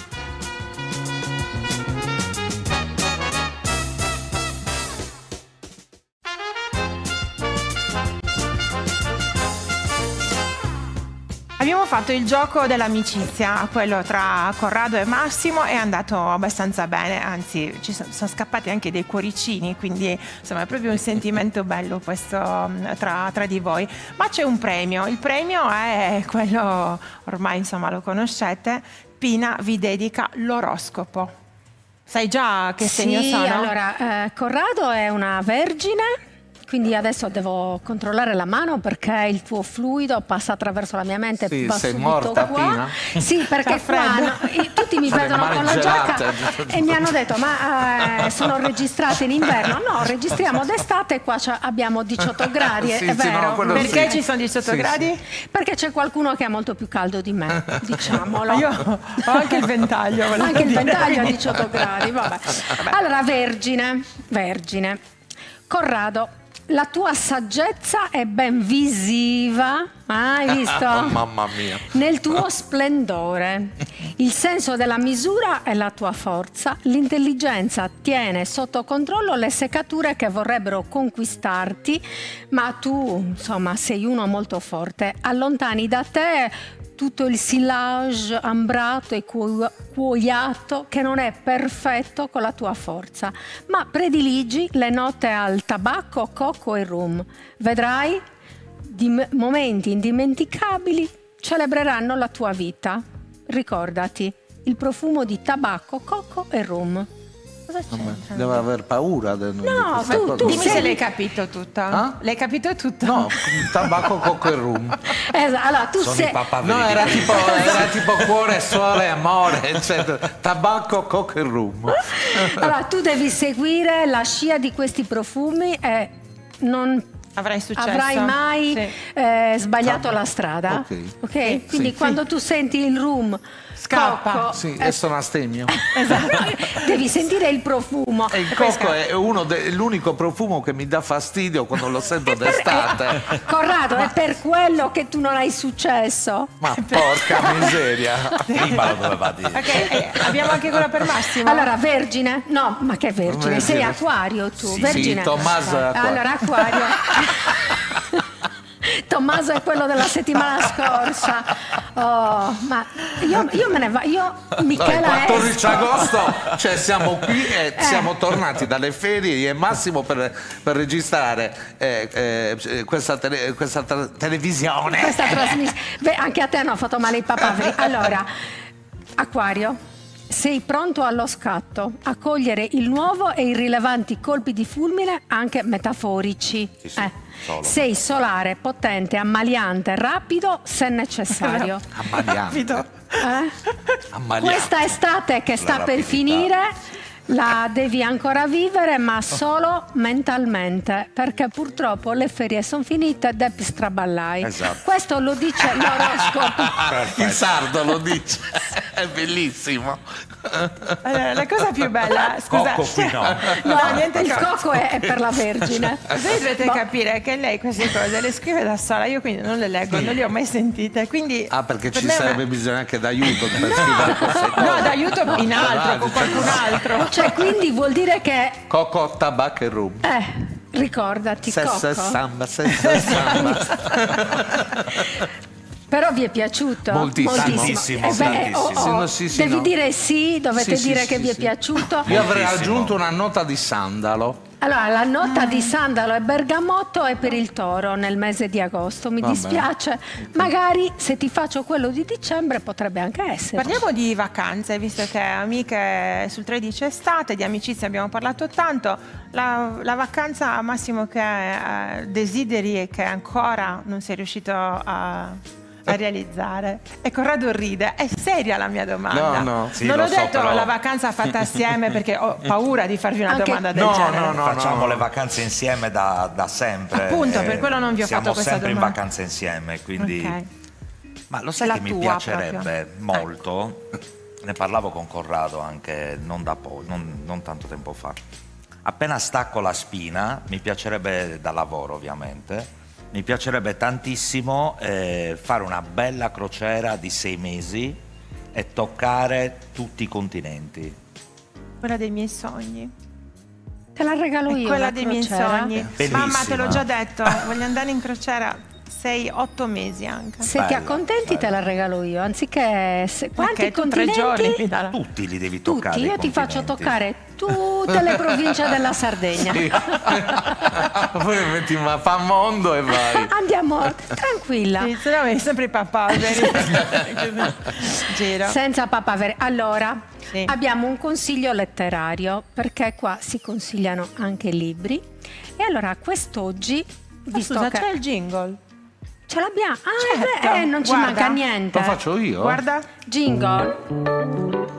Abbiamo fatto il gioco dell'amicizia, quello tra Corrado e Massimo, è andato abbastanza bene, anzi ci sono, sono scappati anche dei cuoricini, quindi insomma è proprio un sentimento bello questo mh, tra, tra di voi. Ma c'è un premio, il premio è quello, ormai insomma lo conoscete, Pina vi dedica l'oroscopo. Sai già che segno Sì, sono? allora, eh, Corrado è una vergine, quindi adesso devo controllare la mano perché il tuo fluido passa attraverso la mia mente. Sì, va sei subito morta, qua. Pina? Sì, perché Fa qua freddo. no, i- tutti mi Fate vedono mani con la giacca gelate. e mi hanno detto ma eh, sono registrate in inverno. No, registriamo d'estate e qua c'è- abbiamo diciotto gradi, è- Sì, è sì, no, vero? quello Perché sì. ci sono diciotto Sì, gradi? Perché c'è qualcuno che è molto più caldo di me, diciamolo. Ma io ho anche il ventaglio. volevo Anche il dire. ventaglio a diciotto gradi, vabbè. Allora, Vergine, Vergine. Corrado, la tua saggezza è ben visiva, ah, hai visto? Oh, mamma mia. Nel tuo splendore. Il senso della misura è la tua forza. L'intelligenza tiene sotto controllo le seccature che vorrebbero conquistarti, ma tu, insomma, sei uno molto forte. Allontani da te tutto il silage ambrato e cuo- cuoiato che non è perfetto con la tua forza, ma prediligi le note al tabacco, cocco e rum. Vedrai, dim- momenti indimenticabili celebreranno la tua vita. Ricordati, il profumo di tabacco, cocco e rum. Cosa c'è? Deve aver paura del, No, di questa tu- cosa. tu Dimmi sei- se l'hai capito tutto. Ah? L'hai capito tutto? No, tabacco, cocco e rum. Esatto, allora tu Sono sei... i papaveri. No, era tipo, era tipo cuore, sole, amore, eccetera. Tabacco, cocco e rum. Allora, tu devi seguire la scia di questi profumi e non Avrai successo. avrai mai Sì. eh, sbagliato Tab- la strada. Ok. Ok? Sì, Quindi sì. quando tu senti il rum, Scappa. cocco, Sì, eh, e sono astemio. devi sentire il profumo. E il cocco è uno de- l'unico profumo che mi dà fastidio quando lo sento d'estate. Eh, Corrado, è per quello che tu non hai successo. Ma porca miseria. Prima lo doveva dire. Ok, eh, abbiamo anche quella per Massimo. Allora, Vergine? No, ma che Vergine? Vergine. Sei acquario tu, Sì, Vergine. sì, Tommaso è acquario. Allora, acquario. Tommaso Tommaso è quello della settimana scorsa. Oh, ma io, io me ne vado. Io, Michela, no, il quattordici esco. agosto, cioè siamo qui e Eh. siamo tornati dalle ferie e Massimo per, per registrare eh, eh, questa, tele, questa tra- televisione. Questa trasmissione. Beh, anche a te hanno fatto male i papaveri. Allora, Acquario. Sei pronto allo scatto a cogliere il nuovo e irrilevanti colpi di fulmine, anche metaforici. Sì, sì, Eh. solo. Sei solare, potente, ammaliante, rapido se necessario. Ammaliante. Eh? Ammaliante. Questa estate che sta La per rapidità. finire la devi ancora vivere, ma solo mentalmente, perché purtroppo le ferie sono finite e devi straballare. Esatto. Questo lo dice l'oroscopo. Il sardo lo dice, è bellissimo. Allora, la cosa più bella, scusa, Cocco qui no. No, niente il ca- cocco è, è per la Vergine. Voi dovete Boh. capire che lei queste cose le scrive da sola, io quindi non le leggo, non le ho mai sentite, quindi Ah, perché per ci me- sarebbe bisogno anche d'aiuto per scrivere queste cose. No, d'aiuto in altro, con qualcun altro. Cioè, quindi vuol dire che, Coco, tabacco e rum. eh, ricordati, Sessa e cocco. samba, sessa e samba. Però vi è piaciuto? Moltissimo. Tantissimo, Eh beh, tantissimo. oh, oh, Sì, no, sì, sì, devi no. dire sì, dovete Sì, sì, dire sì, che sì, vi è sì. piaciuto. Io avrei Moltissimo. aggiunto una nota di sandalo. Allora, la nota di sandalo e bergamotto è per il toro nel mese di agosto. Mi Vabbè. dispiace, magari se ti faccio quello di dicembre potrebbe anche essere. Parliamo di vacanze, visto che amiche sul tredici estate, di amicizia abbiamo parlato tanto. La, la vacanza massimo che eh, desideri e che ancora non sei riuscito a, a realizzare. E Corrado ride, è seria la mia domanda. No, no. Sì, non lo ho so, detto però- la vacanza fatta assieme perché ho paura di farvi una Anche- domanda del No, genere. no, no. Facciamo le vacanze insieme da, da sempre. Appunto, eh, per quello non vi ho siamo fatto questa sempre domanda. in vacanze insieme, quindi... Ok. Ma lo sai La che mi tua piacerebbe proprio. molto? Ne parlavo con Corrado anche non, da po- non, non tanto tempo fa. Appena stacco la spina, mi piacerebbe, da lavoro ovviamente, mi piacerebbe tantissimo eh, fare una bella crociera di sei mesi e toccare tutti i continenti. Quella dei miei sogni. Te la regalo È io. quella la dei miei crociera. sogni. Bellissima. Mamma, te l'ho già detto, voglio andare in crociera sei otto mesi anche. Se ti Bella, accontenti te la regalo io, anziché se, quanti Ok, tu tre continenti? giorni mi darà. Tutti li devi toccare. Tutti, i io ti faccio continenti. toccare tutte le province della Sardegna. Poi metti un mappamondo e vai. Andiamo tranquilla. Sì, se no mi sempre i papaveri. Giro. Senza papaveri. Allora, Sì. abbiamo un consiglio letterario, perché qua si consigliano anche libri. E allora, quest'oggi, Ma visto scusa, che c'è il jingle. ce l'abbiamo, ah, Certo. beh, eh, non ci Guarda. manca niente. Lo faccio io? Guarda. Jingle.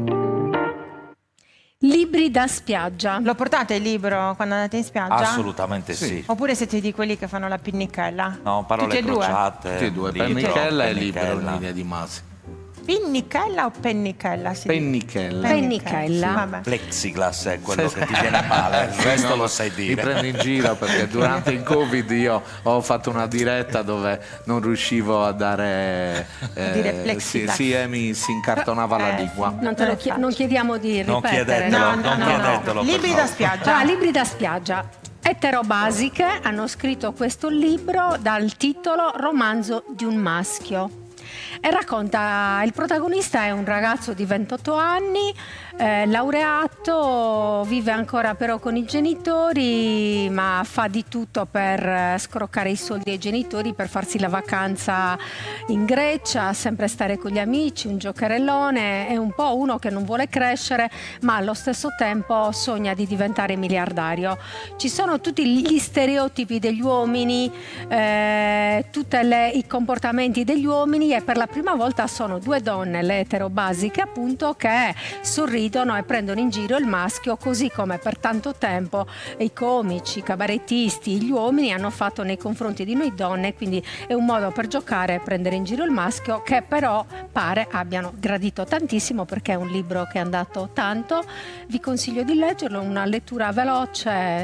Libri da spiaggia. Lo portate il libro quando andate in spiaggia? Assolutamente sì. Sì. Oppure siete di quelli che fanno la pinnichella? No, parole Tutti e due? crociate. Tutti e due, libro, pennichella e libero in pennichella. linea di massima. Pinnichella o pennichella? Si dice? Pennichella. Pennichella. Vabbè. Plexiglass è quello Sì, che sì. ti viene male, il resto No, lo sai Mi dire. prendo in giro perché durante il Covid io ho fatto una diretta dove non riuscivo a dare... dire sì, plexiglass. sì, e mi si incartonava la Eh, lingua. Non, te lo Non è chie- facile. non chiediamo di Non ripetere. chiedetelo, No, non no, no, chiedetelo. no. per Libri da favore. spiaggia. Ah, libri da spiaggia. Eterobasiche hanno scritto questo libro dal titolo Romanzo di un maschio. E racconta, il protagonista è un ragazzo di ventotto anni, eh, laureato, vive ancora però con i genitori, ma fa di tutto per eh, scroccare i soldi ai genitori, per farsi la vacanza in Grecia, sempre stare con gli amici, un giocherellone, è un po' uno che non vuole crescere, ma allo stesso tempo sogna di diventare miliardario. Ci sono tutti gli stereotipi degli uomini, eh, tutti i comportamenti degli uomini, e per la prima volta sono due donne, le eterobasiche appunto, che sorridono e prendono in giro il maschio, così come per tanto tempo i comici, i cabarettisti, gli uomini hanno fatto nei confronti di noi donne. Quindi è un modo per giocare e prendere in giro il maschio, che però pare abbiano gradito tantissimo, perché è un libro che è andato tanto. Vi consiglio di leggerlo, una lettura veloce,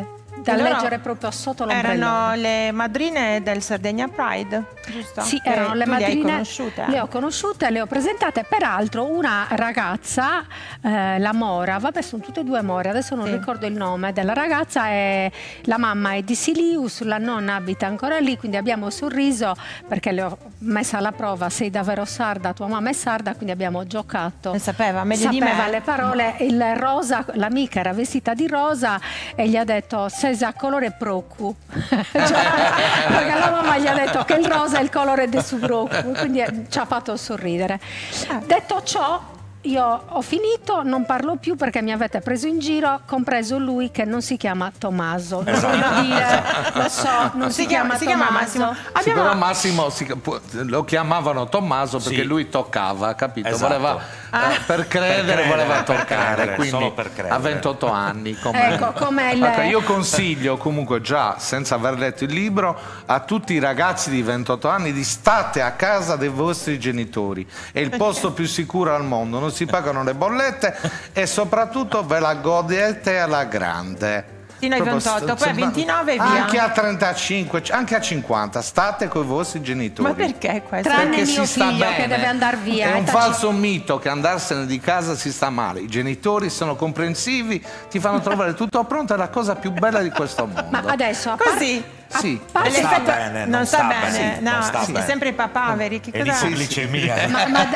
da leggere proprio sotto l'ombrellone. Erano le madrine del Sardegna Pride, giusto? Sì, che erano le tu madrine. Le hai conosciute? Le ho conosciute, le ho presentate. Peraltro una ragazza, eh, la Mora, vabbè sono tutte e due More, adesso non sì. ricordo il nome della ragazza, è, la mamma è di Silius, la nonna abita ancora lì, quindi abbiamo sorriso perché le ho messa alla prova, sei davvero sarda, tua mamma è sarda, quindi abbiamo giocato. Ne sapeva, meglio sapeva di me. le parole, il rosa, l'amica era vestita di rosa e gli ha detto sei a colore procu, cioè, perché la mamma gli ha detto che il rosa è il colore del suo procu, quindi ci ha fatto sorridere. Detto ciò, io ho finito, non parlo più perché mi avete preso in giro, compreso lui che non si chiama Tommaso. Lo voglio dire, lo so, non si, si chiama, chiama, si chiama Massimo. Abbiamo... Sì, però Massimo si, lo chiamavano Tommaso perché sì. lui toccava, capito? Esatto. Voleva, ah. eh, per credere, per voleva toccare, credere, quindi solo per credere. A ventotto anni. Come... Ecco, come il... okay, io consiglio comunque già, senza aver letto il libro, a tutti i ragazzi di ventotto anni di state a casa dei vostri genitori. È il posto più sicuro al mondo. Non si pagano le bollette e soprattutto ve la godete alla grande. Fino ai ventotto, poi a ventinove e via. Anche a trentacinque, anche a cinquanta, state con i vostri genitori. Ma perché questo? Tranne perché mio si sta figlio bene. che deve andare via. È un taci... falso mito che andarsene di casa si sta male. I genitori sono comprensivi, ti fanno trovare tutto pronto, è la cosa più bella di questo mondo. Ma adesso a così? A sì. parte... Non sta bene, non, non sta, sta bene, bene. no, Non sta sì, bene. è sempre i papaveri. Che è cosa... l'ipoglicemia. ma, ma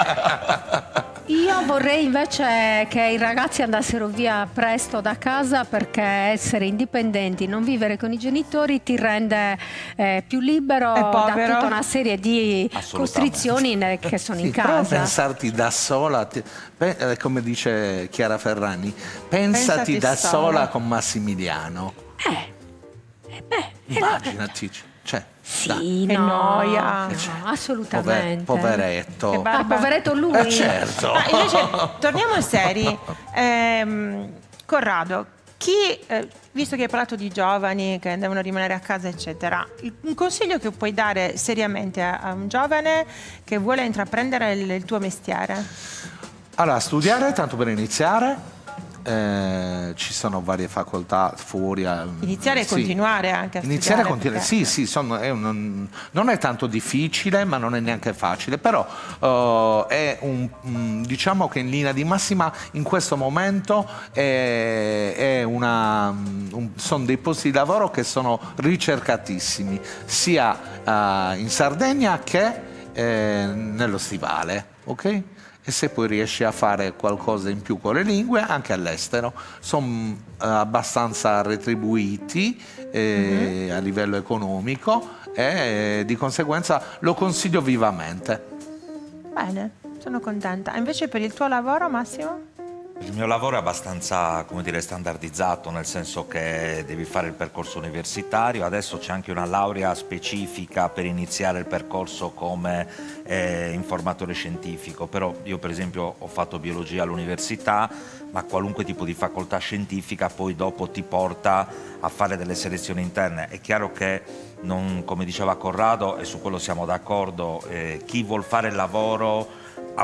da... Io vorrei invece che i ragazzi andassero via presto da casa perché essere indipendenti, non vivere con i genitori ti rende eh, più libero da tutta una serie di costrizioni che sono sì, in casa. Però pensarti da sola, ti, eh, come dice Chiara Ferragni, pensati, pensati da sola. sola con Massimiliano. Eh, eh beh, immaginati. Cioè, sì, che no, noia. No, assolutamente. Pover, poveretto. Ah, poveretto lui. Eh, certo. Ma invece, torniamo seri. Ehm, Corrado, chi, eh, visto che hai parlato di giovani che devono rimanere a casa, eccetera, un consiglio che puoi dare seriamente a, a un giovane che vuole intraprendere il, il tuo mestiere? Allora, studiare, tanto per iniziare. Eh, ci sono varie facoltà fuori a, iniziare e sì. continuare anche a iniziare studiare e continuare perché... sì sì sono, è un, non è tanto difficile ma non è neanche facile, però uh, è un, diciamo che in linea di massima in questo momento è, è una, un, sono dei posti di lavoro che sono ricercatissimi sia uh, in Sardegna che eh, nello stivale, ok? E se poi riesci a fare qualcosa in più con le lingue, anche all'estero. Sono uh, abbastanza retribuiti eh, mm-hmm. a livello economico e eh, di conseguenza lo consiglio vivamente. Bene, sono contenta. Invece per il tuo lavoro, Massimo? Il mio lavoro è abbastanza, come dire, standardizzato, nel senso che devi fare il percorso universitario, adesso c'è anche una laurea specifica per iniziare il percorso come eh, informatore scientifico, però io per esempio ho fatto biologia all'università, ma qualunque tipo di facoltà scientifica poi dopo ti porta a fare delle selezioni interne. È chiaro che, non, come diceva Corrado, e su quello siamo d'accordo, eh, chi vuol fare il lavoro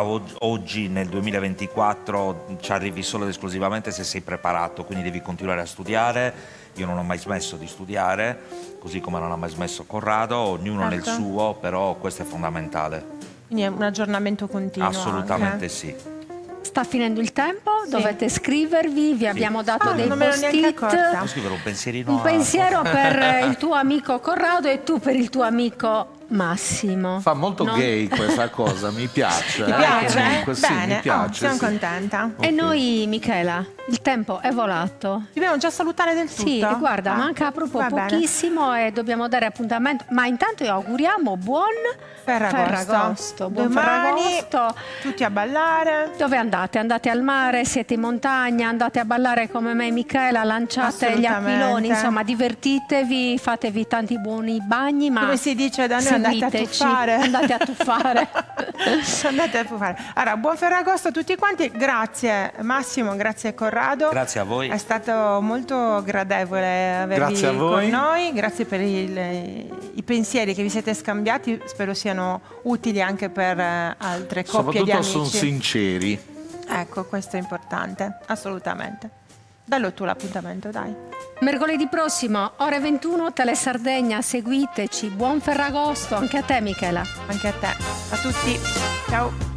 oggi nel duemilaventiquattro ci arrivi solo ed esclusivamente se sei preparato, quindi devi continuare a studiare. Io non ho mai smesso di studiare, così come non ha mai smesso Corrado, ognuno certo. nel suo, però questo è fondamentale. Quindi è un aggiornamento continuo. Assolutamente anche. Sì. Sta finendo il tempo, sì. dovete scrivervi, vi sì. abbiamo dato ah, dei post-it. Devo scrivere un pensierino. Un pensiero per il tuo amico Corrado e tu per il tuo amico Massimo. Fa molto non... gay questa cosa, mi piace. Mi piace? Eh? Comunque, sì, Bene, mi piace, oh, sono sì. contenta. Okay. E noi, Michela, il tempo è volato. Dobbiamo già salutare del tutto? Sì, guarda, ah, manca proprio pochissimo bene. E dobbiamo dare appuntamento. Ma intanto auguriamo buon Ferragosto. Ferragosto. Buon Domani, Ferragosto. Tutti a ballare. Dove andate? Andate al mare, siete in montagna, andate a ballare come me e Michela, lanciate gli aquiloni, insomma divertitevi, fatevi tanti buoni bagni, ma come si dice da noi, andate a tuffare. Andate a tuffare. Andate a tuffare. Allora, buon Ferragosto a tutti quanti. Grazie Massimo, grazie Corrado. Grazie a voi. È stato molto gradevole avervi con noi. Grazie per il, i pensieri che vi siete scambiati. Spero siano utili anche per altre coppie di amici. Soprattutto sono sinceri. Ecco, questo è importante, assolutamente. Dallo tu l'appuntamento, dai. Mercoledì prossimo, ore ventuno, Tele Sardegna, seguiteci. Buon Ferragosto, anche a te Michela. Anche a te. A tutti. Ciao.